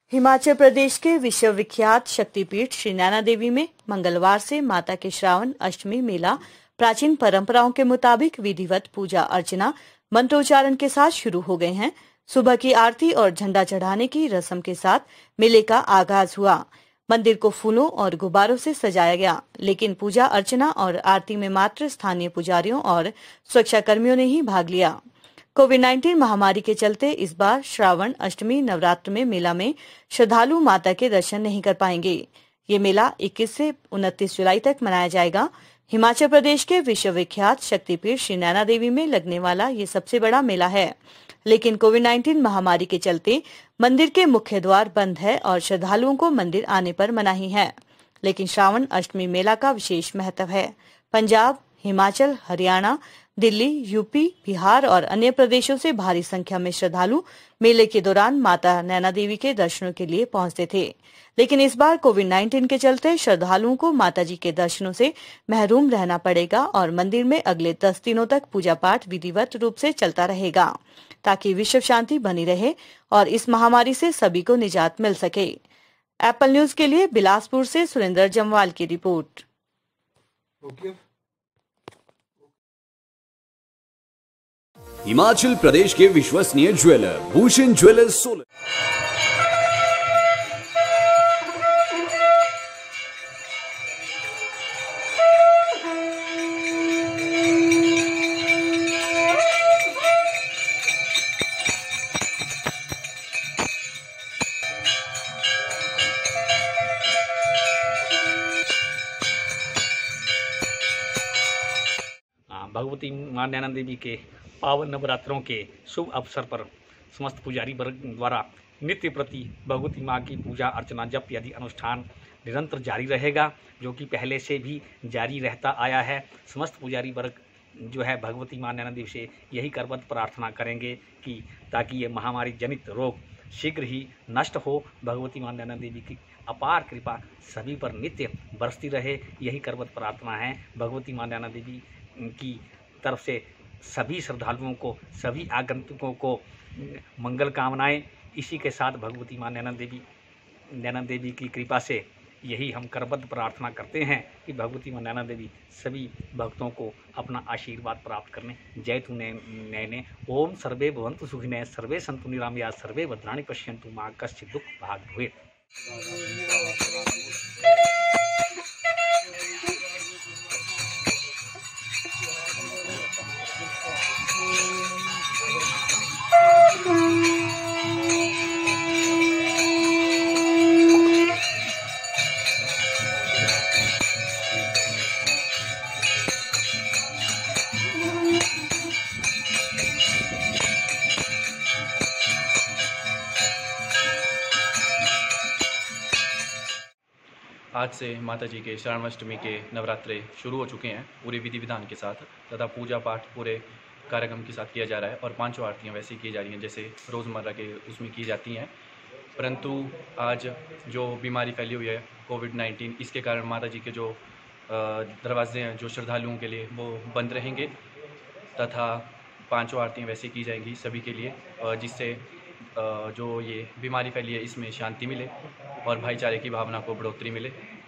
हिमाचल प्रदेश के विश्वविख्यात शक्तिपीठ श्री नैना देवी में मंगलवार से माता के श्रावण अष्टमी मेला प्राचीन परंपराओं के मुताबिक विधिवत पूजा अर्चना मंत्रोच्चारण के साथ शुरू हो गए हैं। सुबह की आरती और झंडा चढ़ाने की रस्म के साथ मेले का आगाज हुआ। मंदिर को फूलों और गुब्बारों से सजाया गया, लेकिन पूजा अर्चना और आरती में मात्र स्थानीय पुजारियों और सुरक्षा कर्मियों ने ही भाग लिया। कोविड-19 महामारी के चलते इस बार श्रावण अष्टमी नवरात्र में मेला में श्रद्धालु माता के दर्शन नहीं कर पाएंगे। ये मेला 21 से 29 जुलाई तक मनाया जाएगा। हिमाचल प्रदेश के विश्वविख्यात शक्तिपीठ श्री नैना देवी में लगने वाला ये सबसे बड़ा मेला है, लेकिन कोविड-19 महामारी के चलते मंदिर के मुख्य द्वार बंद है और श्रद्धालुओं को मंदिर आने पर मनाही है। लेकिन श्रावण अष्टमी मेला का विशेष महत्व है। पंजाब, हिमाचल, हरियाणा, दिल्ली, यूपी, बिहार और अन्य प्रदेशों से भारी संख्या में श्रद्धालु मेले के दौरान माता नैना देवी के दर्शनों के लिए पहुंचते थे, लेकिन इस बार कोविड-19 के चलते श्रद्धालुओं को माता जी के दर्शनों से महरूम रहना पड़ेगा और मंदिर में अगले 10 दिनों तक पूजा पाठ विधिवत रूप से चलता रहेगा, ताकि विश्व शांति बनी रहे और इस महामारी से सभी को निजात मिल सके। एप्पल न्यूज के लिए बिलासपुर से सुरेंद्र जमवाल की रिपोर्ट। हिमाचल प्रदेश के विश्वसनीय ज्वेलर भूषण ज्वेलर्स सोलन। भगवती मां नैना देवी के पावन नवरात्रों के शुभ अवसर पर समस्त पुजारी वर्ग द्वारा नित्य प्रति भगवती मां की पूजा अर्चना जप आदि अनुष्ठान निरंतर जारी रहेगा, जो कि पहले से भी जारी रहता आया है। समस्त पुजारी वर्ग जो है भगवती मां नैना देवी से यही करबद्ध प्रार्थना करेंगे कि ताकि ये महामारी जनित रोग शीघ्र ही नष्ट हो। भगवती मां नैना देवी की अपार कृपा सभी पर नित्य बरसती रहे, यही करबद्ध प्रार्थना है। भगवती मां नैना देवी की तरफ से सभी श्रद्धालुओं को, सभी आगंतुकों को मंगल कामनाएं। इसी के साथ भगवती मां नैना देवी की कृपा से यही हम करबद्ध प्रार्थना करते हैं कि भगवती मां नैना देवी सभी भक्तों को अपना आशीर्वाद प्राप्त करने। जय तु नैने। ओम सर्वे भवन्तु सुखिनः, सर्वे सन्तु निरामयाः, सर्वे भद्राणि पश्यन्तु मा कश्चित् दुःख भाग् भवेत्। आज से माता जी के श्रावणाष्टमी के नवरात्रे शुरू हो चुके हैं पूरे विधि विधान के साथ तथा पूजा पाठ पूरे कार्यक्रम के साथ किया जा रहा है और 5 आरतियाँ वैसे की जा रही हैं जैसे रोज़मर्रा के उसमें की जाती हैं। परंतु आज जो बीमारी फैली हुई है कोविड-19, इसके कारण माता जी के जो दरवाजे हैं जो श्रद्धालुओं के लिए वो बंद रहेंगे तथा 5 आरतियाँ वैसे की जाएंगी सभी के लिए, जिससे जो ये बीमारी फैली है इसमें शांति मिले और भाईचारे की भावना को बढ़ोतरी मिले।